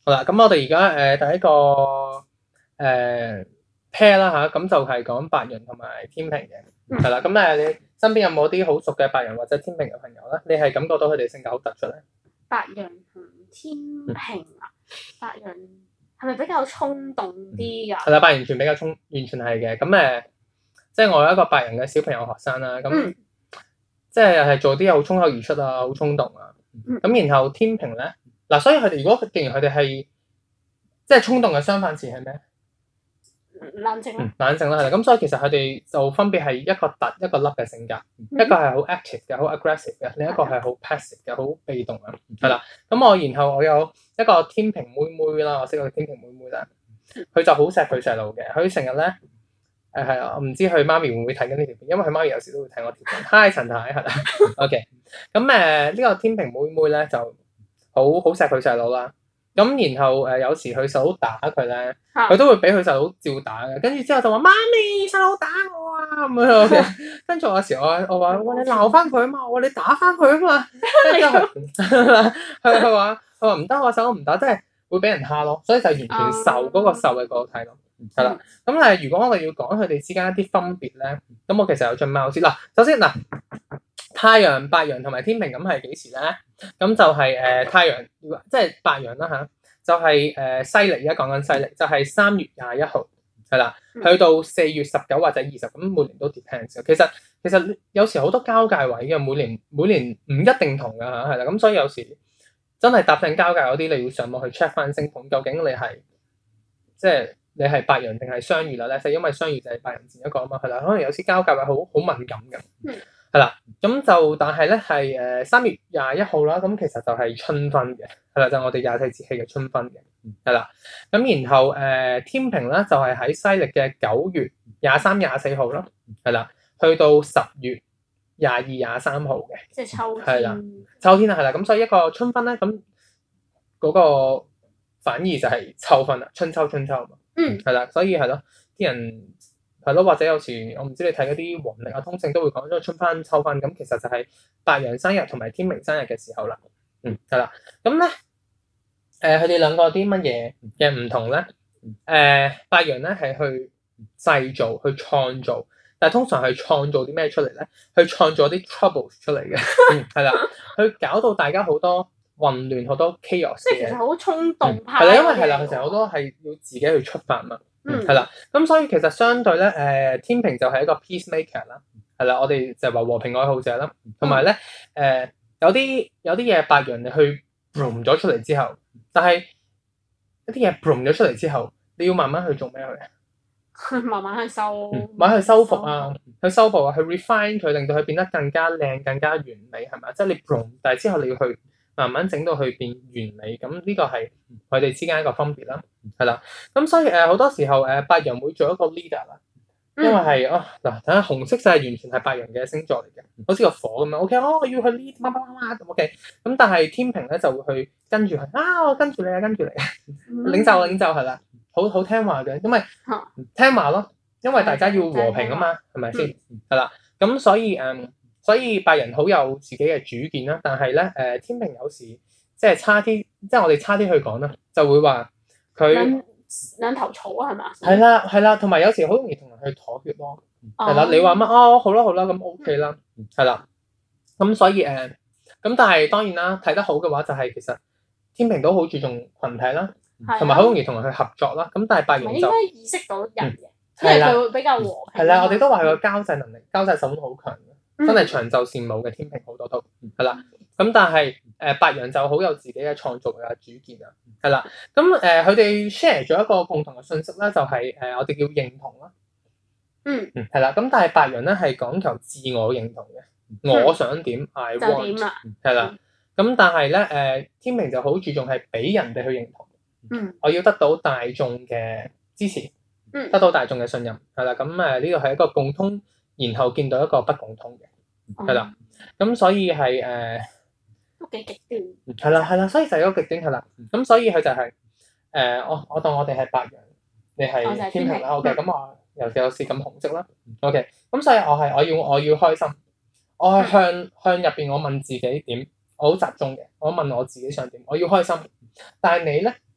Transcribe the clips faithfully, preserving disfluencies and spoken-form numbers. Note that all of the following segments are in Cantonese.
好啦，咁我哋而家誒第一個誒、呃、pair 啦吓，咁就係講白羊同埋天秤嘅，係啦、嗯。咁誒，你身邊有冇啲好熟嘅白羊或者天秤嘅朋友咧？你係感覺到佢哋性格好突出咧？ 白羊同天秤啊，嗯、白羊係咪比較衝動啲㗎？係啦、嗯，白羊完全比較衝，完全係嘅。咁誒，即係我有一個白羊嘅小朋友學生啦，咁、嗯、即係係做啲好衝口而出啊，好衝動啊。咁、嗯、然後天秤咧。嗱，所以佢哋如果既然佢哋係即係衝動嘅相反詞係咩？ 冷靜啦、 嗯，冷靜啦，係啦。咁所以其實佢哋就分別係一個突一個凹嘅性格，嗯、一個係好 active 嘅，好 aggressive 嘅，另一個係好 passive 嘅，好被動啊。係啦、嗯，咁我然後我有一個天秤妹妹啦，我識個天秤妹妹啦，佢就好錫佢細路嘅，佢成日咧誒係啊，我唔知佢媽咪會唔會睇緊呢條片，因為佢媽咪有時都會睇我條片。Hi 陳太係啦，OK。咁誒呢個天秤妹妹咧就好好錫佢細佬啦，咁然後誒、呃、有時佢細佬打佢咧，佢都會俾佢細佬照打嘅，跟住之後就話媽咪細佬打我啊咁樣嘅，跟住我有時我我話我你鬧翻佢啊嘛，我話你打翻佢啊嘛，跟住佢佢佢話佢話唔得，我細佬唔打，即係會俾人蝦咯，所以就完全受嗰個受嘅個體咯，係啦。咁誒如果我哋要講佢哋之間一啲分別咧，咁我其實有進貓先嗱，首先嗱。太陽、白羊同埋天秤咁係幾時咧？咁就係、是、誒、呃、太陽，即係白羊啦嚇，就係誒西歷，而家講緊西歷，就係、是、三月廿一號，係啦，去到四月十九或者二十，咁每年都 depends。其實其實有時好多交界位嘅，每年每年唔一定同㗎嚇，係啦，咁所以有時真係搭正交界嗰啲，你要上網去 check 翻星盤，究竟你係即係你係白羊定係雙魚啦咧？就因為雙魚就係白羊前一個啊嘛，係啦，可能有時交界位好好敏感嘅。嗯係啦，咁就但係咧係誒三月廿一號啦，咁其實就係春分嘅，係啦，就係、我哋廿四節氣嘅春分嘅，係啦，咁然後誒、呃、天秤咧就係、係、喺西歷嘅九月廿三、廿四號啦，係啦，去到十月廿二、廿三號嘅， 即係秋天， 係啦，秋天啊，係啦，咁所以一個春分咧，咁嗰個反而就係秋分啦，春秋春秋嘛，嗯，係啦，所以係咯，啲人。係咯，或者有時我唔知你睇嗰啲黃曆啊、通勝都會講咗春分、秋分，咁其實就係白羊生日同埋天秤生日嘅時候啦。嗯，係啦。咁咧，誒佢哋兩個有啲乜嘢嘅唔同咧？誒、呃、白羊咧係去製造、去創造，但係通常係創造啲咩出嚟咧？去創造啲 trouble 出嚟嘅，嗯，係啦，去搞到大家好多混亂、好多 chaos 嘅。 即係其實好衝動派。係啦、嗯，因為係啦，其實好多係要自己去出發嘛。嗯，係啦，咁所以其實相對咧，誒、呃、天秤就係一個 peacemaker 啦，係啦，我哋就話和平愛好者啦，同埋咧誒有啲有啲嘢白羊你去 boom 咗出嚟之後，但係一啲嘢 boom 咗出嚟之後，你要慢慢去做咩去？慢慢去修， 慢慢去修復啊，去修復啊，去 refine 佢，令到佢變得更加靚、更加完美，係咪？即係你 boom，但係之後你要去慢慢整到佢變完美，咁呢個係佢哋之間一個分別啦。係啦，咁所以誒好、呃、多時候誒、呃、白羊會做一個 leader 啦，因為係哦嗱，睇下紅色就係完全係白羊嘅星座嚟嘅，好似個火咁樣。OK，哦，我要去 lead 乜乜乜乜咁 OK，咁但係天秤咧就會去跟住佢啊，我跟住你啊，跟住你，嗯、領袖領袖係啦，好好聽話嘅，因為聽話咯，因為大家要和平啊嘛，係咪先？係啦，咁所以誒、嗯，所以白羊好有自己嘅主見啦，但係咧誒天秤有時即係差啲，即係我哋差啲去講啦，就會話。佢兩兩頭草啊，係嘛？ 係啦，係啦，同埋有時好容易同人去妥協咯。係啦、哦，你話乜哦？好啦，好啦，咁 OK 啦，係啦。咁所以誒，咁、呃、但係當然啦，睇得好嘅話就係其實天秤都好注重群體啦，同埋好容易同人去合作啦。咁但係白羊就應該意識到人嘅，即係佢會比較和平。 係啦，我哋都話佢個交際能力、交際手腕好強嘅，嗯、真係長袖善舞嘅天秤好多都係啦。咁但係誒、呃、白羊就好有自己嘅創造嘅主見啊，係啦。咁誒佢哋 share 咗一個共同嘅信息咧，就係、是、誒、呃、我哋叫認同啦。嗯嗯，係啦。咁但係白羊咧係講求自我認同嘅，嗯、我想點 I want 係啦。咁但係咧誒天秤就好注重係俾人哋去認同。嗯，我要得到大眾嘅支持，嗯，得到大眾嘅信任係啦。咁誒呢個係一個共通，然後見到一個不共通嘅係啦。咁、嗯、所以係誒。呃都幾極端， 係啦係啦，所以就係一個極端係啦。咁所以佢就係、是、誒、呃，我我當我哋係白羊，你係天秤啦。OK，咁我尤其有試咁紅色啦。OK，咁所以我係我要我要開心，我係向向入邊我問自己點，我好集中嘅，我問我自己想點，我要開心。但係你咧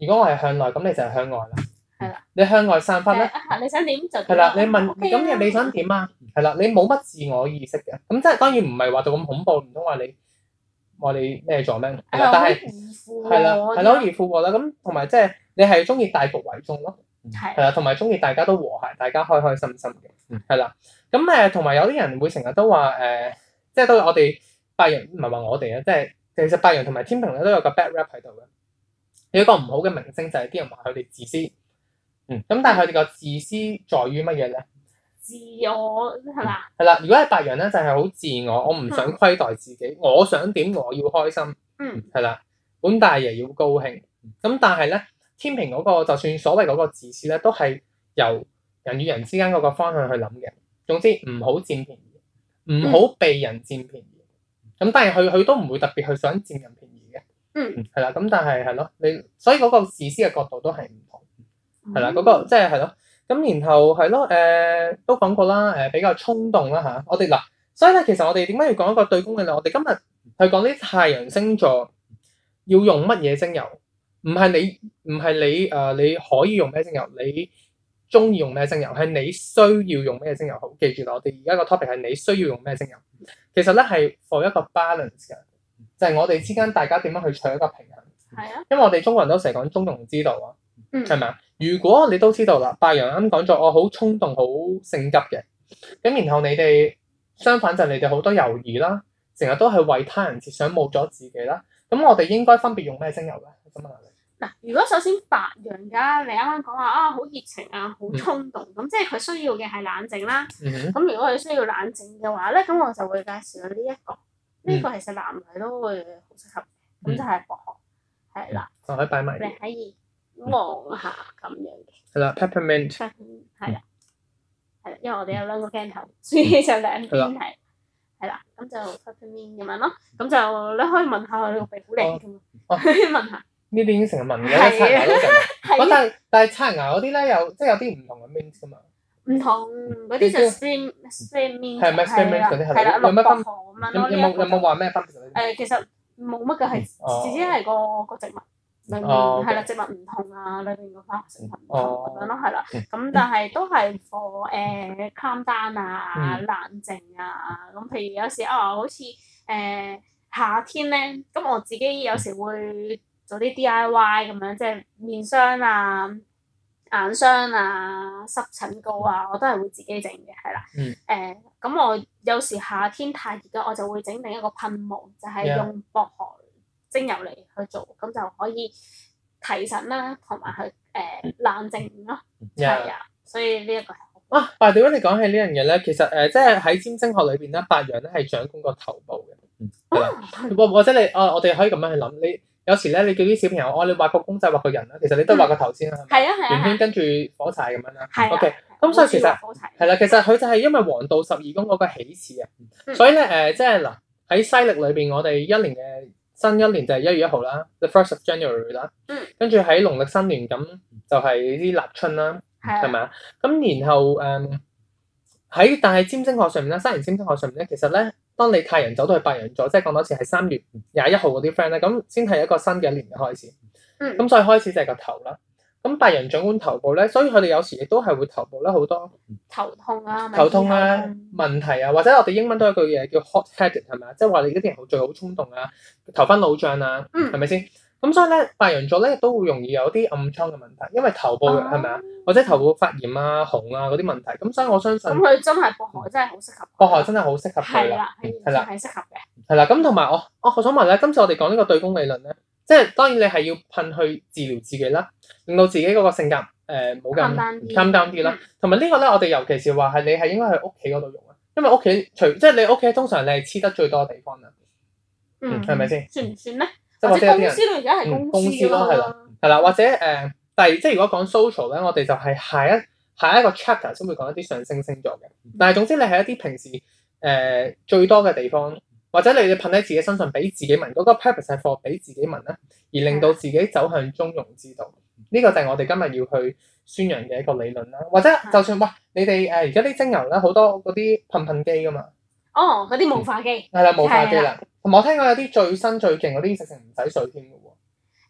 如果我係向內，咁你就係向外啦。 係啦。 你向外散發咧， 啊你想點就點係啦。你問 OK 咁你你想點啊？係啦，你冇乜自我意識嘅，咁即係當然唔係話到咁恐怖，唔通話你話你咩咗咩？係啦，但係係啦，係咯，好易附和啦。咁同埋即係你係中意大局為重咯。係啦，同埋中意大家都和諧，大家開開心心嘅，係啦。咁誒，同埋有啲人會成日都話誒，即係都我哋白羊唔係話我哋啊，即係其實白羊同埋天秤咧都有個 bad rap 喺度嘅。有一個唔好嘅名聲就係啲人話佢哋自私，嗯，咁但係佢哋個自私在於乜嘢咧？ 自我係嘛？ 係啦，如果係白羊咧，就係好自我，我唔想虧待自己，我想點我要開心， 嗯， 係啦，本大爺要高興。咁但係咧，天秤嗰個就算所謂嗰個自私咧，都係由人與人之間嗰個方向去諗嘅。總之唔好佔便宜，唔好被人佔便宜。咁但係佢佢都唔會特別去想佔人便宜嘅。 嗯， 係啦。咁但係係咯，你所以嗰個自私嘅角度都係唔同，係啦。嗰個即係係咯。咁然後係咯，誒、呃、都講過啦，誒、呃、比較衝動啦嚇。我哋嗱，所以咧其實我哋點解要講一個對宮嘅咧？我哋今日去講啲太陽星座要用乜嘢精油，唔係你唔係你誒、呃、你可以用咩精油，你中意用咩精油，係你需要用咩精油。好，記住啦，我哋而家個 topic 係你需要用咩精油。其實咧係 for 一個 balance 嘅，就係、是、我哋之間大家點樣去取一個平衡。 係啊， 因為我哋中國人都成日講中庸之道啊，係咪啊？ 嗯如果你都知道啦，白羊啱講咗，我好衝動、好性急嘅，咁然後你哋相反就係你哋好多猶豫啦，成日都係為他人設想，冇咗自己啦。咁我哋應該分別用咩精油咧？我想問下你。 嗱，如果首先白羊㗎，你啱啱講話啊，好熱情啊，好衝動，咁、嗯、即係佢需要嘅係冷靜啦。咁、嗯、如果佢需要冷靜嘅話咧，咁我就會介紹呢一個，呢、這個其實男女都會好適合嘅，咁、嗯、就係薄荷，係啦。 就可以擺埋。 你可以望下咁樣嘅。 係啦 ，peppermint。 係啦，係啦，因為我哋有兩個鏡頭，所以就兩邊係，係啦，咁就 peppermint 咁樣咯，咁就你可以聞下佢個皮膚靚㗎嘛，聞下。呢啲已經成日聞嘅，刷牙都成日。我但係但係刷牙嗰啲咧，有即係有啲唔同嘅 mint 㗎嘛。唔同嗰啲就 spring spring mint 係咪 spring mint 嗰啲係啦，有乜分？有有冇有冇話咩分別？ 誒，其實冇乜嘅，係只只係個個植物。裏面係啦，植物唔同啊，裏邊個化學成分唔同咁樣咯，係啦。咁但係都係 for 誒 calm down 啊、冷靜啊。咁譬如有時啊，好似誒夏天咧，咁我自己有時會做啲 D I Y 咁樣，即係面霜啊、眼霜啊、濕疹膏啊，我都係會自己整嘅，係啦。誒咁我有時夏天太熱啦，我就會整另一個噴霧，就係用薄荷精油嚟去做，咁就可以提神啦，同埋去誒、呃、冷靜咯，係啊 Yeah.， 所以呢一個係啊。但係點解你講起呢樣嘢咧？其實誒、呃，即係喺占星學裏邊咧，白羊咧係掌管個頭部嘅，係啦、嗯。或、哦、或者你啊，我哋可以咁樣去諗，你有時咧，你叫啲小朋友，哦，你畫個公仔，畫個人啦，其實你都畫個頭先啦， 係啊係啊，圓圈跟住火柴咁樣啦。 係 OK，咁所以其實係啦，其實佢就係因為黃道十二宮嗰個起始啊，嗯、所以咧誒、呃，即係嗱喺西歷裏邊，我哋一年嘅新一年就係一月一號啦 ，the first of January 啦，嗯，跟住喺農曆新年咁就係啲立春啦，係咪啊？咁然後誒喺、嗯、但係占星學上面咧，西洋占星學上面咧，其實咧，當你太陽走到去白羊座，即係講多次係三月廿一號嗰啲 friend 咧，咁先係一個新嘅一年嘅開始，嗯，咁所以開始就係個頭啦。咁白羊掌管頭部咧，所以佢哋有時亦都係會頭部咧好多頭痛啊、 頭痛啊、問題啊，或者我哋英文都有句嘢叫 hot-headed 係咪啊？即係話你嗰啲人好最好衝動啊，頭昏腦脹啊，係咪先？咁所以咧，白羊座咧亦都會容易有啲暗瘡嘅問題，因為頭部係咪啊？或者頭部發炎啊、紅啊嗰啲問題。咁所以我相信咁佢真係薄荷真係好適合， 薄荷真係好適合佢啦， 係啦，係適合嘅。 係啦，咁同埋我我我想問咧，今次我哋講呢個對宮理論咧。即係當然你係要噴去治療自己啦，令到自己嗰個性格誒冇咁 calm down 啲啦。同埋呢個咧，我哋尤其是話係你係應該喺屋企嗰度用啊，因為屋企除即係你屋企通常你係黐得最多地方啦。嗯，係咪先？ 算唔算咧？ 即係或者公司咯，而家係公司咯，係啦，係啦，或者誒，但係即係如果講 social 咧，我哋就係下一下一個 chapter 先會講一啲上升星座嘅。但係總之你係一啲平時誒最多嘅地方。或者你哋噴喺自己身上俾自己聞，嗰、那個 purpose 係 for 俾自己聞啦，而令到自己走向中庸之道。呢、這個就係我哋今日要去宣揚嘅一個理論啦。或者就算哇，你哋誒而家啲精油咧好多嗰啲噴噴機噶嘛。 哦，嗰啲霧化機。 係啦、嗯，霧化機啦。同埋我聽講有啲最新最勁嗰啲直情唔使水添嘅喎。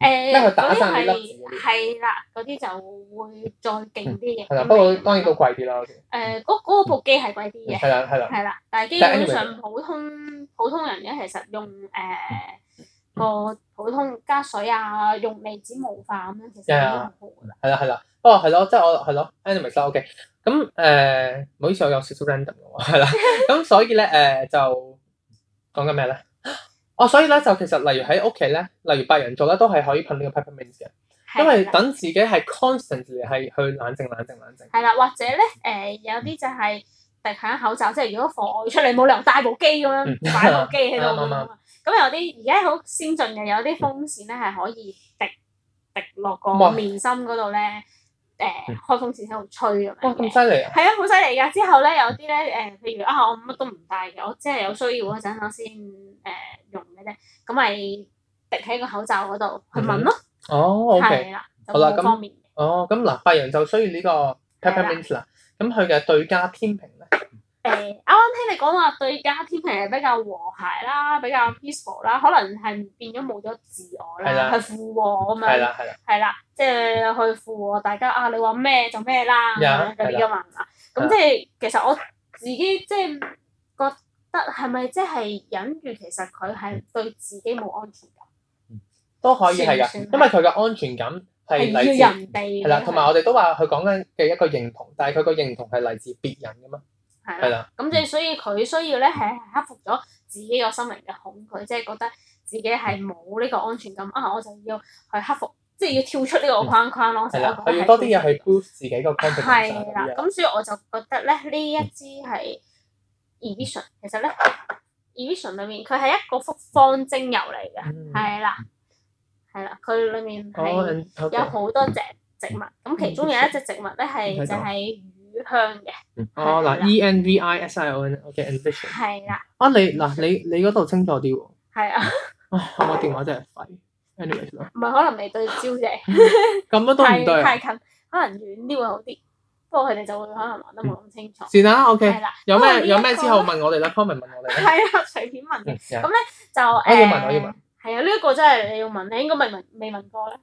誒咩佢打散啲粒子嗰啲係啦，嗰啲就會再勁啲嘅。 係啦，不過當然都貴啲啦。 誒，嗰嗰部機係貴啲嘅。 係啦係啦。 係啦，但係基本上普通普通人嘅其實用誒個普通加水啊，用離子霧化咁樣，其實已經好好㗎啦。 係啦係啦，不過係咯，即係我係咯 anyways 啦 OK。咁誒，唔好意思，我有少少 random 嘅喎，係啦。咁所以咧誒就講緊咩咧？哦，所以咧就其實例如喺屋企咧，例如白人做咧都係可以噴呢個 peppermint 嘅，因為等自己係 constantly 係去冷靜冷靜冷靜。 係啦，或者咧誒有啲就係滴喺口罩，即係如果放外出嚟冇理由帶部機咁樣擺部機喺度㗎嘛。咁有啲而家好先進嘅，有啲風扇咧係可以滴滴落個面心嗰度咧。誒、呃、開風扇喺度吹咁樣嘅， 哇咁犀利啊！ 係啊，好犀利㗎！之後咧有啲咧誒，譬如啊，我乜都唔帶嘅，我即係有需要嗰陣我先誒、呃、用嘅啫，咁咪滴喺個口罩嗰度去聞咯。 嗯、哦 ，OK， 係啦，好啦，咁方便。 哦，咁嗱，白人就需要呢個 peppermint 啦。咁佢嘅對家天平咧？ 誒啱啱聽你講話對家天平係比較和諧啦，比較 peaceful 啦，可能係變咗冇咗自我啦，去附和咁樣。係啦係啦。係啦，即係去附和大家啊！你話咩就咩啦，嗰啲㗎嘛。咁即係其實我自己即係覺得係咪即係隱喻其實佢係對自己冇安全感？ 都可以係㗎，因為佢嘅安全感係嚟自人哋。係啦， 同埋我哋都話佢講緊嘅一個認同，但係佢個認同係嚟自別人㗎嘛。係啦，咁即係所以佢需要咧係克服咗自己個心靈嘅恐懼，即係覺得自己係冇呢個安全感啊！我就要去克服，即係要跳出呢個框框咯。係啦， 佢要多啲嘢去 boost 自己個 confidence。 係啦，咁所以我就覺得咧呢一支係 Evision，其實咧 Evision 裏面佢係一個複方精油嚟嘅，係啦，係啦，佢裏面係有好多隻植物，咁其中有一隻植物咧係就係乳香嘅。 哦嗱 ，E N V I S I O N，OK，Envision。係啦。啊你嗱你你嗰度清楚啲喎。係啊。唉，我個電話真係廢。anyways 啦。唔係可能未對焦啫。咁樣都唔對。太近，可能遠啲會好啲。不過佢哋就會可能玩得冇咁清楚。是啦 ，OK。係啦。有咩有咩之後問我哋啦 ，comment 問我哋。係啊，隨便問嘅。咁咧就誒。我要問，我要問。係啊，呢一個真係你要問，你應該未問未問過咧。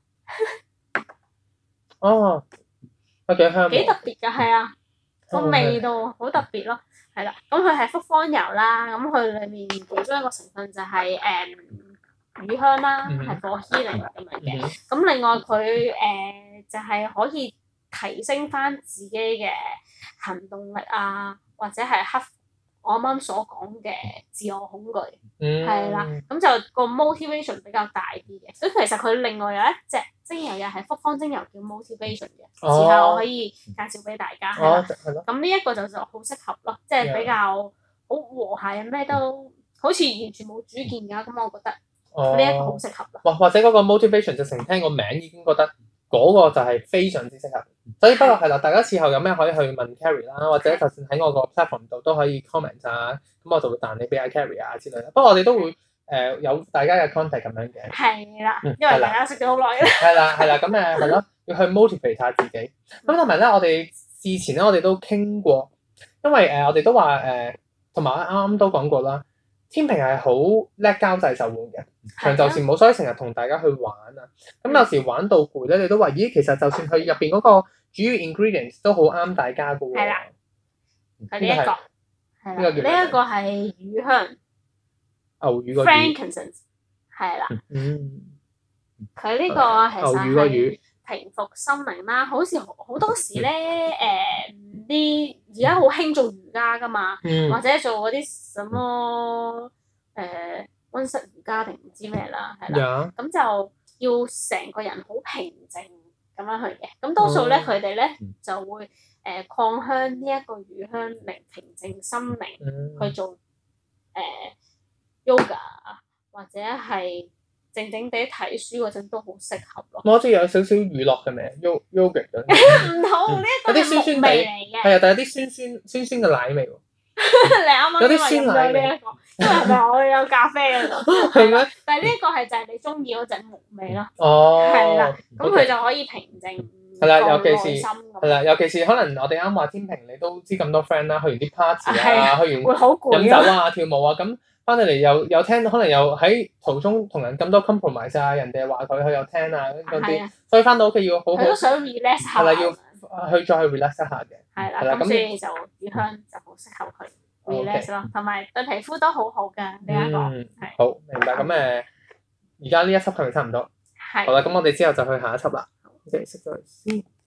哦。都幾香。幾特別㗎，係啊。個味道好特別咯，係啦，咁佢係複方油啦，咁佢裡面其中一個成分就係誒乳香啦，係 for healing 咁樣嘅，咁另外佢誒就係可以提升翻自己嘅行動力啊，或者係克服我啱啱所講嘅自我恐懼，係啦，咁就個 motivation 比較大啲嘅，咁其實佢另外有一隻精油又係複方精油叫 motivation 嘅，之後我可以介紹俾大家，係啦，咁呢一個就就好適合咯，即係比較好和諧，咩都好似完全冇主見㗎，咁我覺得呢一個好適合咯。或或者嗰個 motivation 就成聽個名已經覺得嗰個就係非常之適合，所以不過係啦，大家事後有咩可以去問 Carrie 啦，或者就算喺我個 platform 度都可以 comment 啊，咁我就會彈你俾阿 Carrie 啊之類啦。不過我哋都會誒有大家嘅 contact 咁樣嘅。係啦，因為大家識咗好耐啦。係啦係啦，咁誒係咯，要去 motivate 下自己。咁同埋咧，我哋事前咧，我哋都傾過，因為誒我哋都話誒，同埋啱啱都講過啦。天秤係好叻交際手腕嘅，長袖善舞，所以成日同大家去玩啊。咁有時玩到攰咧，你都話：咦，其實就算佢入邊嗰個主要 ingredients 都好啱大家噶喎。係啦，係呢一個，係啦，呢一個係乳香，牛乳個乳 frankincense，係啦。嗯。佢呢個其實係平復心靈啦，好似好多時咧，誒啲而家好興做瑜伽噶嘛，嗯、或者做嗰啲什麼誒溫室瑜伽定唔知咩啦，係啦，咁 Yeah. 就要成個人好平靜咁樣去嘅，咁多數咧佢哋咧就會誒擴香呢一個乳香嚟平靜心靈，嗯、去做誒、呃、yoga 或者係。靜靜地睇書嗰陣都好適合咯。我好似有少少娛樂嘅名 yoga 咁。唔好，呢一個係木味嚟嘅。係啊，但係有啲酸酸酸酸嘅奶味喎。你啱啱有啲酸奶味。呢一個，因為係我有咖啡嗰度。係咩？但係呢一個係就係你中意嗰隻木味咯。哦。係啦，咁佢就可以平靜。係啦，尤其是係啦，尤其是可能我哋啱話天秤，你都知咁多 friend 啦，去完啲 party 啊，去完會好攰飲酒啊、跳舞啊咁。 翻到嚟又又聽，可能又喺途中同人咁多 compromise 啊，人哋話佢佢又聽啊嗰啲，所以翻到屋企要好好。 佢都想 relax 下。 係啦，要去再去 relax 一下嘅。 係啦，咁所以就乳香就好適合佢 relax 咯，同埋對皮膚都好好嘅呢一個。係。 好，明白。咁誒，而家呢一輯係咪差唔多？ 係。 好啦，咁我哋之後就去下一輯啦。O K，熄咗佢先。